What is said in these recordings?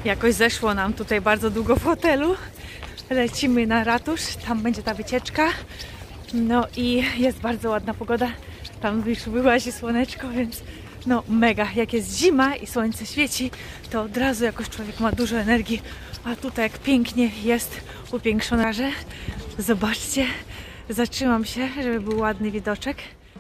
Jakoś zeszło nam tutaj bardzo długo w hotelu. Lecimy na ratusz, tam będzie ta wycieczka. No i jest bardzo ładna pogoda. Tam już wyłazi słoneczko, więc no mega. Jak jest zima i słońce świeci, to od razu jakoś człowiek ma dużo energii. A tutaj jak pięknie jest upiększone. Zobaczcie, zatrzymam się, żeby był ładny widoczek.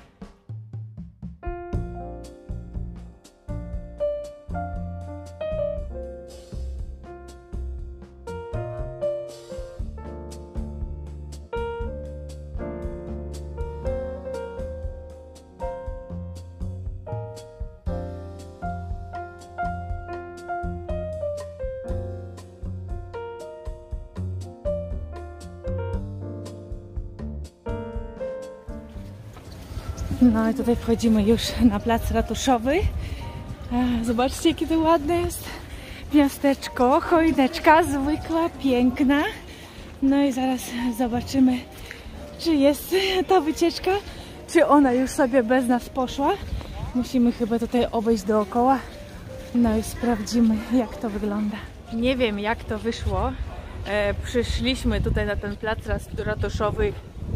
No i tutaj wchodzimy już na plac ratuszowy. Zobaczcie, jakie to ładne jest miasteczko, choineczka zwykła, piękna. No i zaraz zobaczymy, czy jest ta wycieczka, czy ona już sobie bez nas poszła. Musimy chyba tutaj obejść dookoła. No i sprawdzimy, jak to wygląda. Nie wiem, jak to wyszło. Przyszliśmy tutaj na ten plac ratuszowy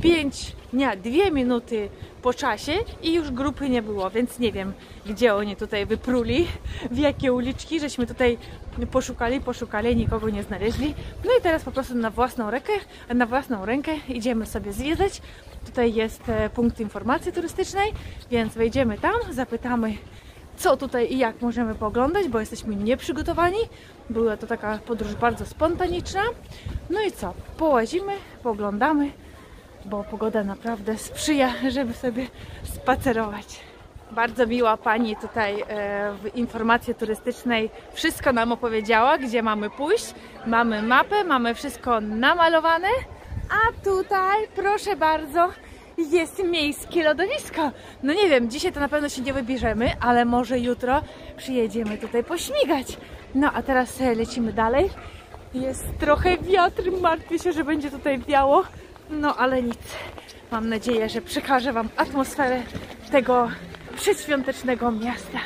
2 minuty po czasie i już grupy nie było, więc nie wiem, gdzie oni tutaj wypruli, w jakie uliczki, żeśmy tutaj poszukali, nikogo nie znaleźli. No i teraz po prostu na własną rękę idziemy sobie zwiedzać. Tutaj jest punkt informacji turystycznej, więc wejdziemy tam, zapytamy, co tutaj i jak możemy pooglądać, bo jesteśmy nieprzygotowani. Była to taka podróż bardzo spontaniczna. No i co? Połazimy, pooglądamy, bo pogoda naprawdę sprzyja, żeby sobie spacerować. Bardzo miła pani tutaj w informacji turystycznej wszystko nam opowiedziała, gdzie mamy pójść. Mamy mapę, mamy wszystko namalowane, a tutaj, proszę bardzo, jest miejskie lodowisko. No nie wiem, dzisiaj to na pewno się nie wybierzemy, ale może jutro przyjedziemy tutaj pośmigać. No a teraz lecimy dalej. Jest trochę wiatr, martwię się, że będzie tutaj wiało. No ale nic. Mam nadzieję, że przekażę wam atmosferę tego przedświątecznego miasta.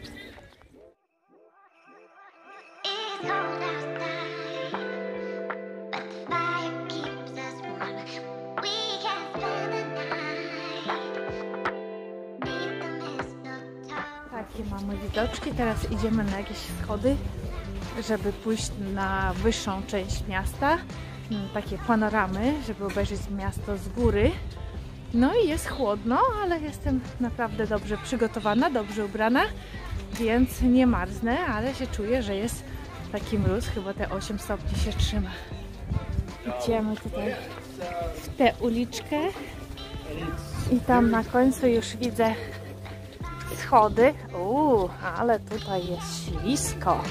Takie mamy widoczki. Teraz idziemy na jakieś schody, żeby pójść na wyższą część miasta. Takie panoramy, żeby obejrzeć miasto z góry. No i jest chłodno, ale jestem naprawdę dobrze przygotowana, dobrze ubrana, więc nie marznę, ale się czuję, że jest taki mróz, chyba te 8 stopni się trzyma. Idziemy tutaj w tę uliczkę i tam na końcu już widzę schody. Ale tutaj jest ślisko.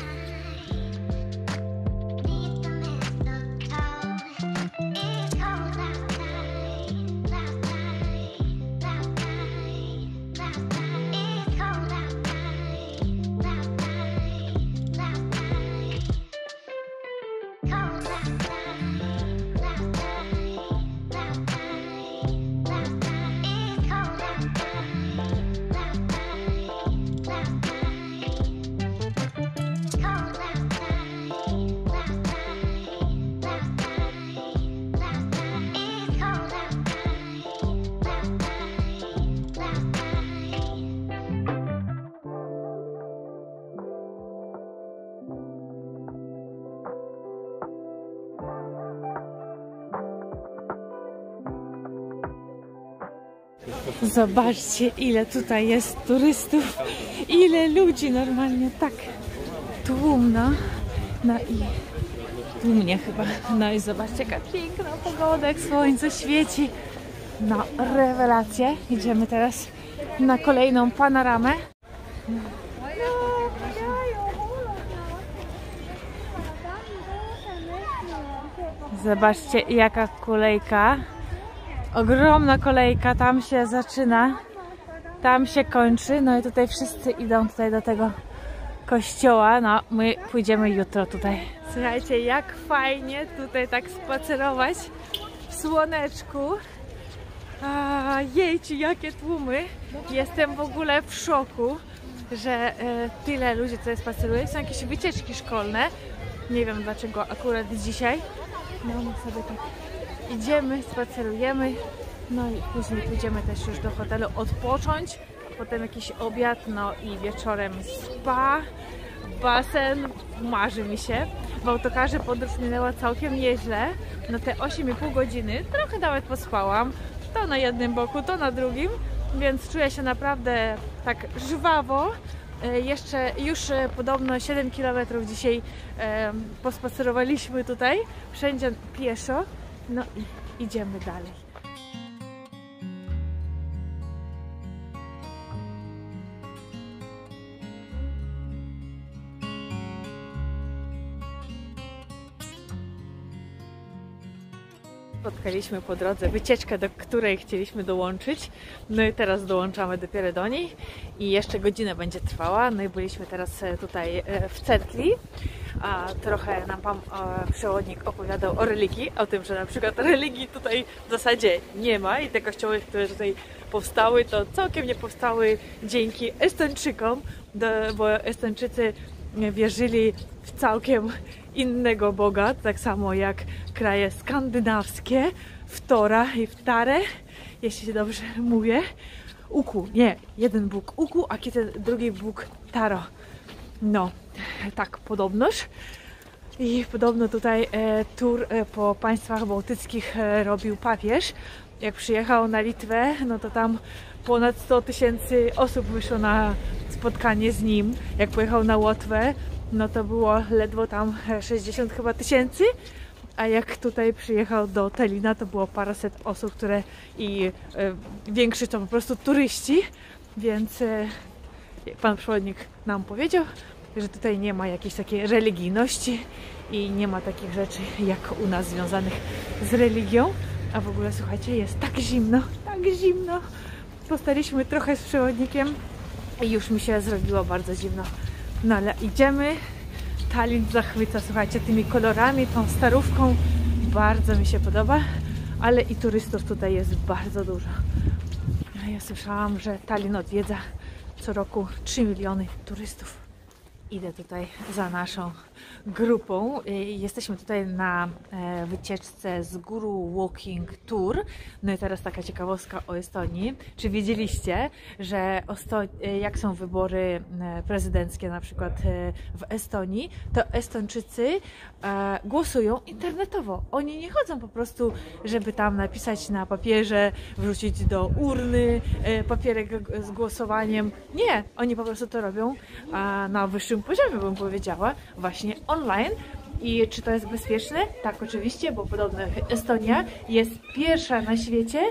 Zobaczcie, ile tutaj jest turystów, ile ludzi, normalnie tak tłumno. No i tłumnie chyba. No i zobaczcie, jaka piękna pogoda, jak słońce świeci. No, rewelacja. Idziemy teraz na kolejną panoramę. Zobaczcie, jaka kolejka. Ogromna kolejka, tam się zaczyna, tam się kończy, no i tutaj wszyscy idą tutaj do tego kościoła, no my pójdziemy jutro tutaj. Słuchajcie, jak fajnie tutaj tak spacerować w słoneczku. Jejciu, jakie tłumy. Jestem w ogóle w szoku, że tyle ludzi tutaj spaceruje. Są jakieś wycieczki szkolne, Nie wiem dlaczego akurat dzisiaj. No my sobie tak idziemy, spacerujemy. No i później pójdziemy też już do hotelu odpocząć. Potem jakiś obiad, no i wieczorem spa, basen. Marzy mi się. W autokarze podróż minęła całkiem nieźle. Na te 8,5 godziny trochę nawet pospałam. To na jednym boku, to na drugim. Więc czuję się naprawdę tak żwawo. Już podobno 7 km dzisiaj pospacerowaliśmy tutaj, wszędzie pieszo, no i idziemy dalej. Spotkaliśmy po drodze wycieczkę, do której chcieliśmy dołączyć. No i teraz dołączamy dopiero do niej i jeszcze godzinę będzie trwała. No i byliśmy teraz tutaj w cerkwi, a trochę nam pan przewodnik opowiadał o religii, o tym, że na przykład religii tutaj w zasadzie nie ma i te kościoły, które tutaj powstały, to całkiem nie powstały dzięki Estończykom, bo Estończycy wierzyli w całkiem innego Boga, tak samo jak kraje skandynawskie, w Tora i w Tarę, jeśli się dobrze mówię. Uku, nie, jeden Bóg Uku, a drugi Bóg Taro. No, tak podobnoż. I podobno tutaj tour po państwach bałtyckich robił papież. Jak przyjechał na Litwę, no to tam ponad 100 000 osób wyszło na spotkanie z nim. Jak pojechał na Łotwę, no to było ledwo tam 60 chyba tysięcy, a jak tutaj przyjechał do Tallina, to było paręset osób, które większy to po prostu turyści, więc pan przewodnik nam powiedział, że tutaj nie ma jakiejś takiej religijności i nie ma takich rzeczy jak u nas związanych z religią. A w ogóle słuchajcie, jest tak zimno, tak zimno. Postaliśmy trochę z przewodnikiem i już mi się zrobiło bardzo zimno. No ale idziemy. Tallinn zachwyca, słuchajcie, tymi kolorami, tą starówką. Bardzo mi się podoba, ale i turystów tutaj jest bardzo dużo. Ja słyszałam, że Tallinn odwiedza co roku 3 miliony turystów. Idę tutaj za naszą grupą. Jesteśmy tutaj na wycieczce z Guru Walking Tour. No i teraz taka ciekawostka o Estonii. Czy wiedzieliście, że jak są wybory prezydenckie na przykład w Estonii, to Estończycy głosują internetowo. Oni nie chodzą po prostu, żeby tam napisać na papierze, wrzucić do urny papierek z głosowaniem. Nie, oni po prostu to robią na wyższym poziomie, bym powiedziała, właśnie online. I czy to jest bezpieczne? Tak, oczywiście, bo podobno Estonia jest pierwsza na świecie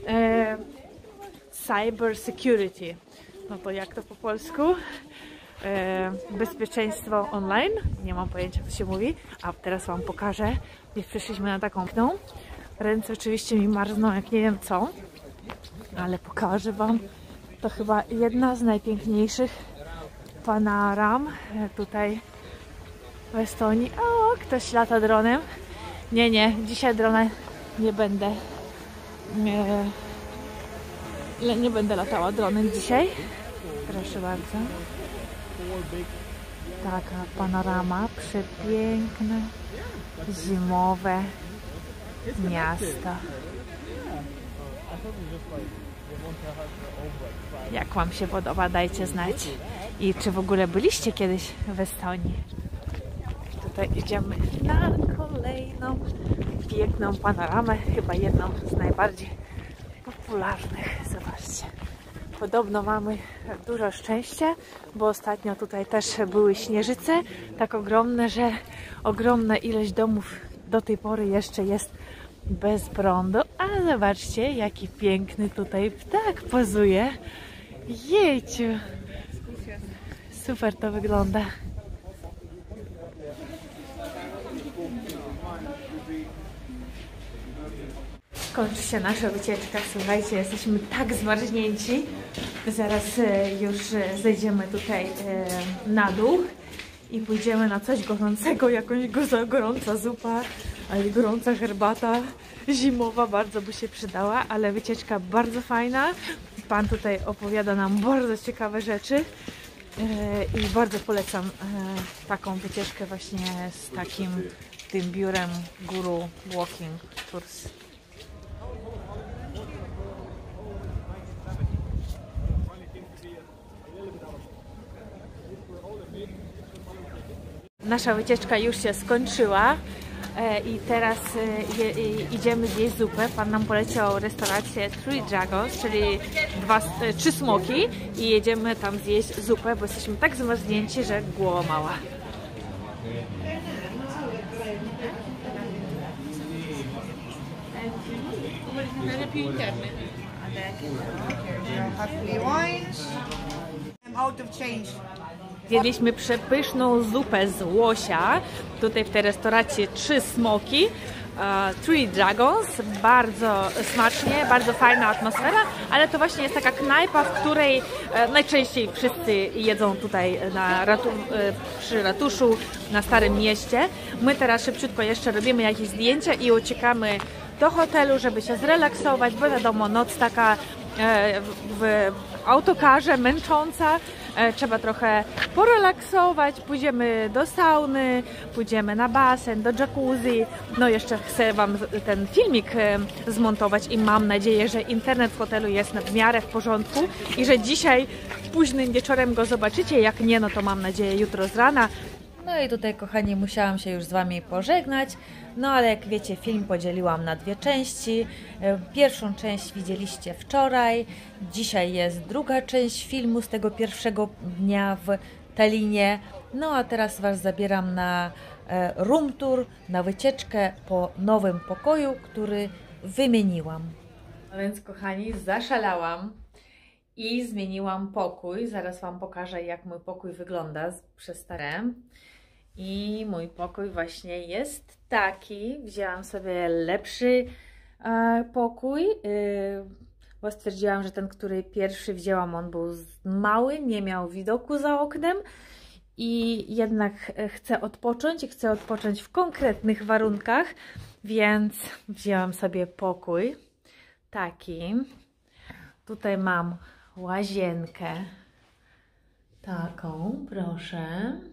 cyber security. No to jak to po polsku? Bezpieczeństwo online. Nie mam pojęcia, co się mówi. A teraz wam pokażę. Już przyszliśmy na taką pną. Ręce oczywiście mi marzną, jak nie wiem co. Ale pokażę wam. To chyba jedna z najpiękniejszych panoram tutaj w Estonii. O, ktoś lata dronem. Nie, dzisiaj dronem nie będę. Nie będę latała dronem dzisiaj. Proszę bardzo. Taka panorama, przepiękne, zimowe miasto. Jak wam się podoba, dajcie znać. I czy w ogóle byliście kiedyś w Estonii? Tutaj idziemy na kolejną piękną panoramę, chyba jedną z najbardziej popularnych. Zobaczcie. Podobno mamy dużo szczęścia, bo ostatnio tutaj też były śnieżyce, tak ogromne, że ogromna ilość domów do tej pory jeszcze jest bez prądu. A zobaczcie, jaki piękny tutaj ptak pozuje. Jejciu! Super to wygląda. Kończy się nasza wycieczka. Słuchajcie, jesteśmy tak zmarznięci. Zaraz już zejdziemy tutaj na dół i pójdziemy na coś gorącego, jakąś gorąca zupa, ale gorąca herbata zimowa bardzo by się przydała, ale wycieczka bardzo fajna. Pan tutaj opowiada nam bardzo ciekawe rzeczy. I bardzo polecam taką wycieczkę właśnie z takim tym biurem Guru Walking Tours. Nasza wycieczka już się skończyła i teraz idziemy zjeść zupę. Pan nam poleciał restaurację Three Dragons, czyli 3 smoki, i jedziemy tam zjeść zupę, bo jesteśmy tak zmarznięci, że głowa mała. Zjedliśmy przepyszną zupę z łosia, tutaj w tej restauracji 3 smoki, Three Dragons, bardzo smacznie, bardzo fajna atmosfera, ale to właśnie jest taka knajpa, w której najczęściej wszyscy jedzą tutaj przy ratuszu, na Starym Mieście. My teraz szybciutko jeszcze robimy jakieś zdjęcia i uciekamy do hotelu, żeby się zrelaksować, bo wiadomo, noc taka w autokarze męcząca. Trzeba trochę porelaksować, pójdziemy do sauny, pójdziemy na basen, do jacuzzi. No jeszcze chcę Wam ten filmik zmontować i mam nadzieję, że internet w hotelu jest w miarę w porządku i że dzisiaj późnym wieczorem go zobaczycie. Jak nie, no to mam nadzieję jutro z rana. No i tutaj, kochani, musiałam się już z Wami pożegnać. No ale jak wiecie, film podzieliłam na 2 części. Pierwszą część widzieliście wczoraj. Dzisiaj jest druga część filmu z tego pierwszego dnia w Tallinie. No a teraz Was zabieram na room tour, na wycieczkę po nowym pokoju, który wymieniłam. No więc, kochani, zaszalałam i zmieniłam pokój. Zaraz Wam pokażę, jak mój pokój wygląda przez starem. I mój pokój właśnie jest taki. Wzięłam sobie lepszy pokój, bo stwierdziłam, że ten, który pierwszy wzięłam, on był mały, nie miał widoku za oknem i jednak chcę odpocząć w konkretnych warunkach, więc wzięłam sobie pokój taki. Tutaj mam łazienkę taką, proszę.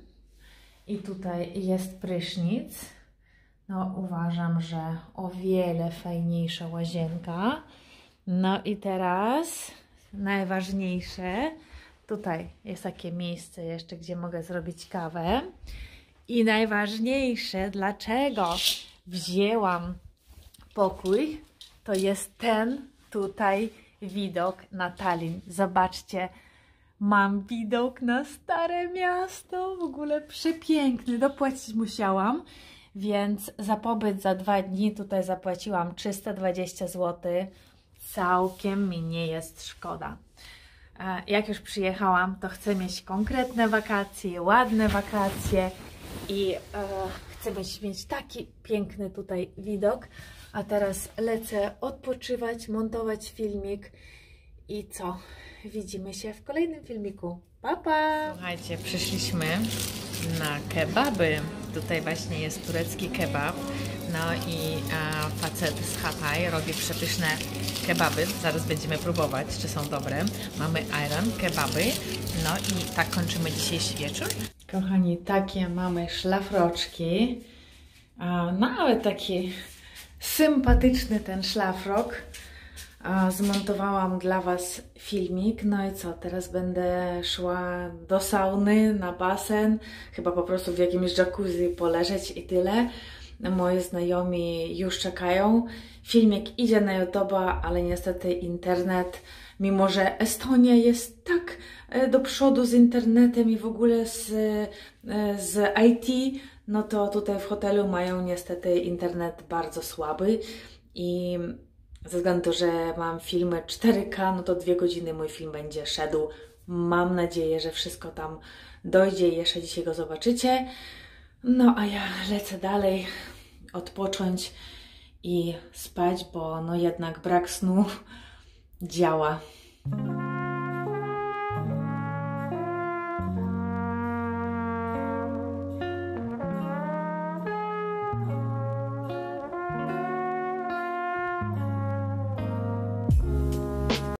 I tutaj jest prysznic. No uważam, że o wiele fajniejsza łazienka. No i teraz najważniejsze. Tutaj jest takie miejsce jeszcze, gdzie mogę zrobić kawę. I najważniejsze, dlaczego wzięłam pokój, to jest ten tutaj widok na Tallin. Zobaczcie. Mam widok na Stare Miasto, w ogóle przepiękny, dopłacić musiałam, więc za pobyt za 2 dni tutaj zapłaciłam 320 zł, całkiem mi nie jest szkoda. Jak już przyjechałam, to chcę mieć konkretne wakacje, ładne wakacje i chcę mieć taki piękny tutaj widok, a teraz lecę odpoczywać, montować filmik i co? Widzimy się w kolejnym filmiku. Pa, pa! Słuchajcie, przyszliśmy na kebaby. Tutaj właśnie jest turecki kebab. No i facet z Hatay robi przepyszne kebaby. Zaraz będziemy próbować, czy są dobre. Mamy ayran, kebaby. No i tak kończymy dzisiejszy wieczór. Kochani, takie mamy szlafroczki. No ale taki sympatyczny ten szlafrok. Zmontowałam dla Was filmik, no i co, teraz będę szła do sauny, na basen, chyba po prostu w jakimś jacuzzi poleżeć i tyle. Moi znajomi już czekają, filmik idzie na YouTube'a, ale niestety internet, mimo że Estonia jest tak do przodu z internetem i w ogóle z IT, no to tutaj w hotelu mają niestety internet bardzo słaby i ze względu, że mam filmy 4K, no to 2 godziny mój film będzie szedł. Mam nadzieję, że wszystko tam dojdzie i jeszcze dzisiaj go zobaczycie. No a ja lecę dalej, odpocząć i spać, bo no jednak brak snu działa.